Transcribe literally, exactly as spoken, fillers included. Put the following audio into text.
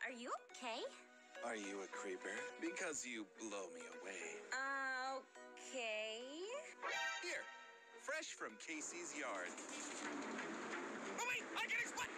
are you okay? Are you a creeper? Because you blow me away. Uh, okay. Here, fresh from Casey's yard. Oh, wait, I can explain.